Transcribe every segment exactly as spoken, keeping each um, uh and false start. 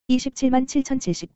이십칠만 칠천칠십.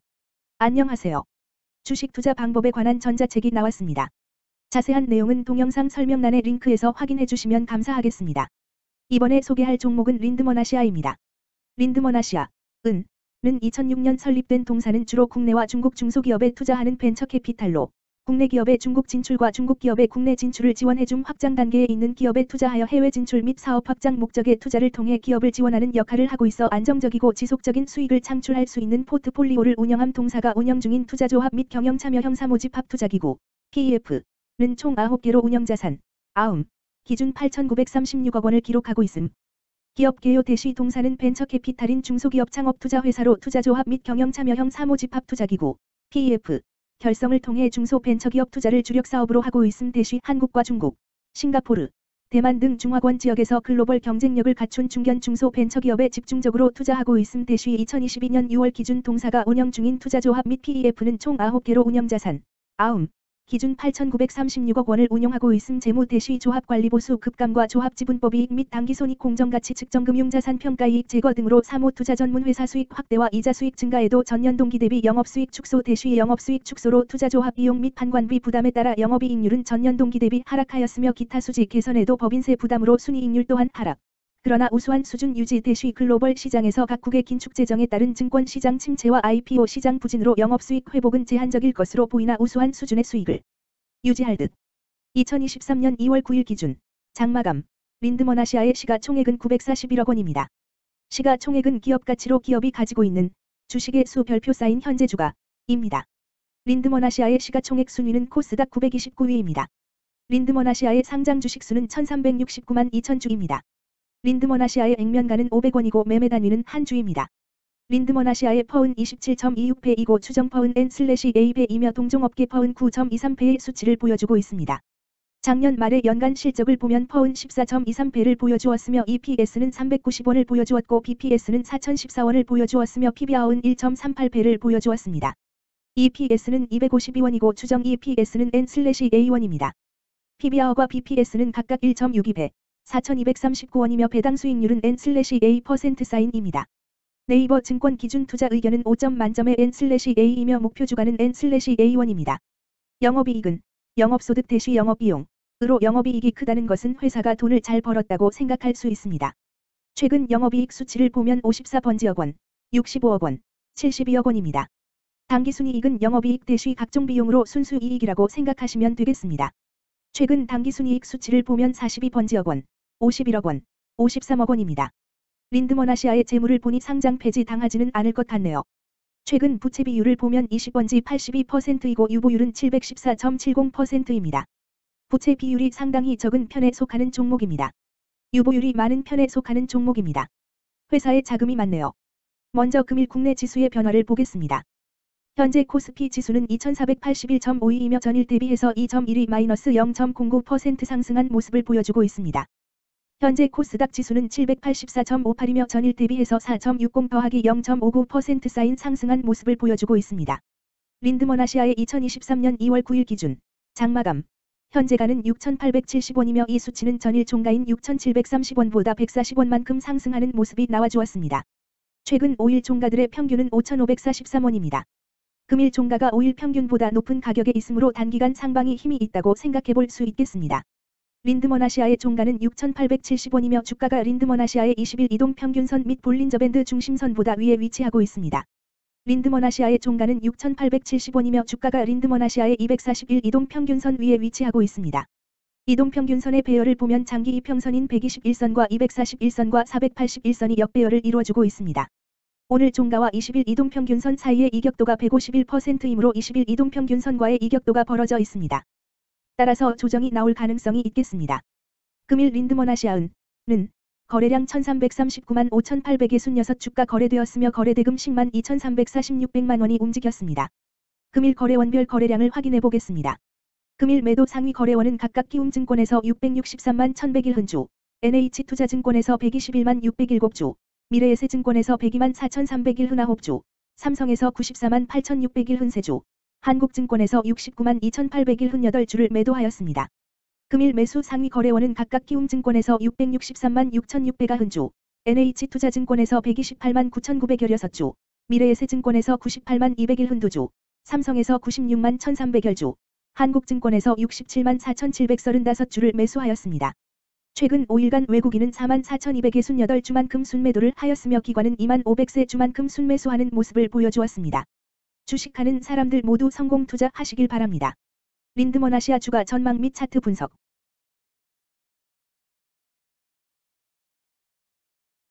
안녕하세요. 주식 투자 방법에 관한 전자책이 나왔습니다. 자세한 내용은 동영상 설명란의 링크에서 확인해 주시면 감사하겠습니다. 이번에 소개할 종목은 린드먼아시아입니다. 린드먼아시아, 은, 는 이천육 년 설립된 동사는 주로 국내와 중국 중소기업에 투자하는 벤처 캐피탈로 국내 기업의 중국 진출과 중국 기업의 국내 진출을 지원해 줌 확장 단계에 있는 기업에 투자하여 해외 진출 및 사업 확장 목적의 투자를 통해 기업을 지원하는 역할을 하고 있어 안정적이고 지속적인 수익을 창출할 수 있는 포트폴리오를 운영함. 동사가 운영 중인 투자조합 및 경영참여형 사모집합투자기구 피이에프는 총 아홉 개로 운영자산 아움 기준 팔천구백삼십육억 원을 기록하고 있음. 기업 개요 대시 동사는 벤처 캐피탈인 중소기업 창업투자회사로 투자조합 및 경영참여형 사모집합투자기구 피이에프 결성을 통해 중소벤처기업 투자를 주력 사업으로 하고 있음. 대시 한국과 중국, 싱가포르, 대만 등 중화권 지역에서 글로벌 경쟁력을 갖춘 중견 중소벤처기업에 집중적으로 투자하고 있음. 대시 이천이십이 년 유월 기준 동사가 운영 중인 투자조합 및 피이에프는 총 아홉 개로 운영자산 아움 기준 팔천구백삼십육억 원을 운용하고 있음. 재무 대시 조합관리보수 급감과 조합지분법이익 및 당기손익 공정가치 측정 금융자산 평가이익 제거 등으로 사모투자 전문회사 수익 확대와 이자 수익 증가에도 전년 동기 대비 영업수익 축소. 대시 영업수익 축소로 투자조합 비용 및 판관비 부담에 따라 영업이익률은 전년 동기 대비 하락하였으며 기타 수지 개선에도 법인세 부담으로 순이익률 또한 하락. 그러나 우수한 수준 유지. 대시 글로벌 시장에서 각국의 긴축 재정에 따른 증권 시장 침체와 아이피오 시장 부진으로 영업수익 회복은 제한적일 것으로 보이나 우수한 수준의 수익을 유지할 듯. 이천이십삼 년 이월 구일 기준 장마감 린드먼아시아의 시가총액은 구백사십일억 원입니다. 시가총액은 기업가치로 기업이 가지고 있는 주식의 수 별표 쌓인 현재 주가입니다. 린드먼아시아의 시가총액 순위는 코스닥 구백이십구 위입니다. 린드먼아시아의 상장 주식수는 천삼백육십구만 이천 주입니다. 린드먼아시아의 액면가는 오백 원이고 매매 단위는 한 주입니다. 린드먼아시아의 퍼은 이십칠 점 이육 배이고 추정 퍼은 엔/에이 배이며 동종업계 퍼은 구 점 이삼 배의 수치를 보여주고 있습니다. 작년 말의 연간 실적을 보면 퍼은 십사 점 이삼 배를 보여주었으며 이피에스는 삼백구십 원을 보여주었고 비피에스는 사천십사 원을 보여주었으며 피비알은 일 점 삼팔 배를 보여주었습니다. 이피에스는 이백오십이 원이고 추정 이피에스는 엔/에이 원입니다. 피비알과 비피에스는 각각 일 점 육이 배, 사천이백삼십구 원이며 배당 수익률은 엔/에이 퍼센트 사인입니다. 네이버 증권 기준 투자 의견은 오 점 만점의 엔/에이이며 목표 주가는 엔/에이 원입니다. 영업이익은 영업소득 대시 영업비용으로 영업이익이 크다는 것은 회사가 돈을 잘 벌었다고 생각할 수 있습니다. 최근 영업이익 수치를 보면 오십사 번지억 원, 육십오억 원, 칠십이억 원입니다. 당기순이익은 영업이익 대시 각종 비용으로 순수이익이라고 생각하시면 되겠습니다. 최근 당기순이익 수치를 보면 사십이 번지억 원, 오십일억 원, 오십삼억 원입니다. 린드먼아시아의 재물을 보니 상장 폐지 당하지는 않을 것 같네요. 최근 부채 비율을 보면 이십 번지 팔십이 퍼센트이고 유보율은 칠백십사 점 칠십 퍼센트입니다. 부채 비율이 상당히 적은 편에 속하는 종목입니다. 유보율이 많은 편에 속하는 종목입니다. 회사에 자금이 많네요. 먼저 금일 국내 지수의 변화를 보겠습니다. 현재 코스피 지수는 이천사백팔십일 점 오이이며 전일 대비해서 이 점 일이 마이너스 영 점 공구 퍼센트 상승한 모습을 보여주고 있습니다. 현재 코스닥 지수는 칠백팔십사 점 오팔이며 전일 대비해서 사 점 육십 더하기 영 점 오구 퍼센트 쌓인 상승한 모습을 보여주고 있습니다. 린드먼아시아의 이천이십삼 년 이월 구일 기준 장마감 현재가는 육천팔백칠십 원이며 이 수치는 전일 종가인 육천칠백삼십 원보다 백사십 원만큼 상승하는 모습이 나와주었습니다. 최근 오 일 종가들의 평균은 오천오백사십삼 원입니다. 금일 종가가 오 일 평균보다 높은 가격에 있으므로 단기간 상방이 힘이 있다고 생각해 볼 수 있겠습니다. 린드먼아시아의 종가는 육천팔백칠십 원이며 주가가 린드먼아시아의 이십 일 이동평균선 및 볼린저밴드 중심선보다 위에 위치하고 있습니다. 린드먼아시아의 종가는 육천팔백칠십 원이며 주가가 린드먼아시아의 이백사십일 이동평균선 위에 위치하고 있습니다. 이동평균선의 배열을 보면 장기 이평선인 백이십일 선과 이백사십일 선과 사백팔십일 선이 역배열을 이루어주고 있습니다. 오늘 종가와 이십 일 이동평균선 사이의 이격도가 백오십일 퍼센트이므로 이십 일 이동평균선과의 이격도가 벌어져 있습니다. 따라서 조정이 나올 가능성이 있겠습니다. 금일 린드먼아시아은 는 거래량 천삼백삼십구만 오천팔백육십육 주가 거래되었으며 거래대금 십만 이천삼백사십육백만 원이 움직였습니다. 금일 거래원별 거래량을 확인해 보겠습니다. 금일 매도 상위 거래원은 각각 키움증권에서 육백육십삼만 천백일 주, 엔에이치투자증권에서 백이십일만 육백칠 주, 미래에셋증권에서 백이만 사천삼백일 주, 삼성에서 구십사만 팔천육백일 주, 한국증권에서 육십구만 이천팔백일 주를 매도하였습니다. 금일 매수 상위 거래원은 각각 키움증권에서 육백육십삼만 육천육백 주, 엔에이치투자증권에서 백이십팔만 구천구백십육 주, 미래에셋증권에서 구십팔만 이백일 흔두주, 삼성에서 구십육만 천삼백여 주, 한국증권에서 육십칠만 사천칠백삼십오 주를 매수하였습니다. 최근 오 일간 외국인은 사만 사천이백육십팔 주만큼 순매도를 하였으며 기관은 이만 오백 세 주만큼 순매수하는 모습을 보여주었습니다. 주식하는 사람들 모두 성공 투자하시길 바랍니다. 린드먼 아시아 주가 전망 및 차트 분석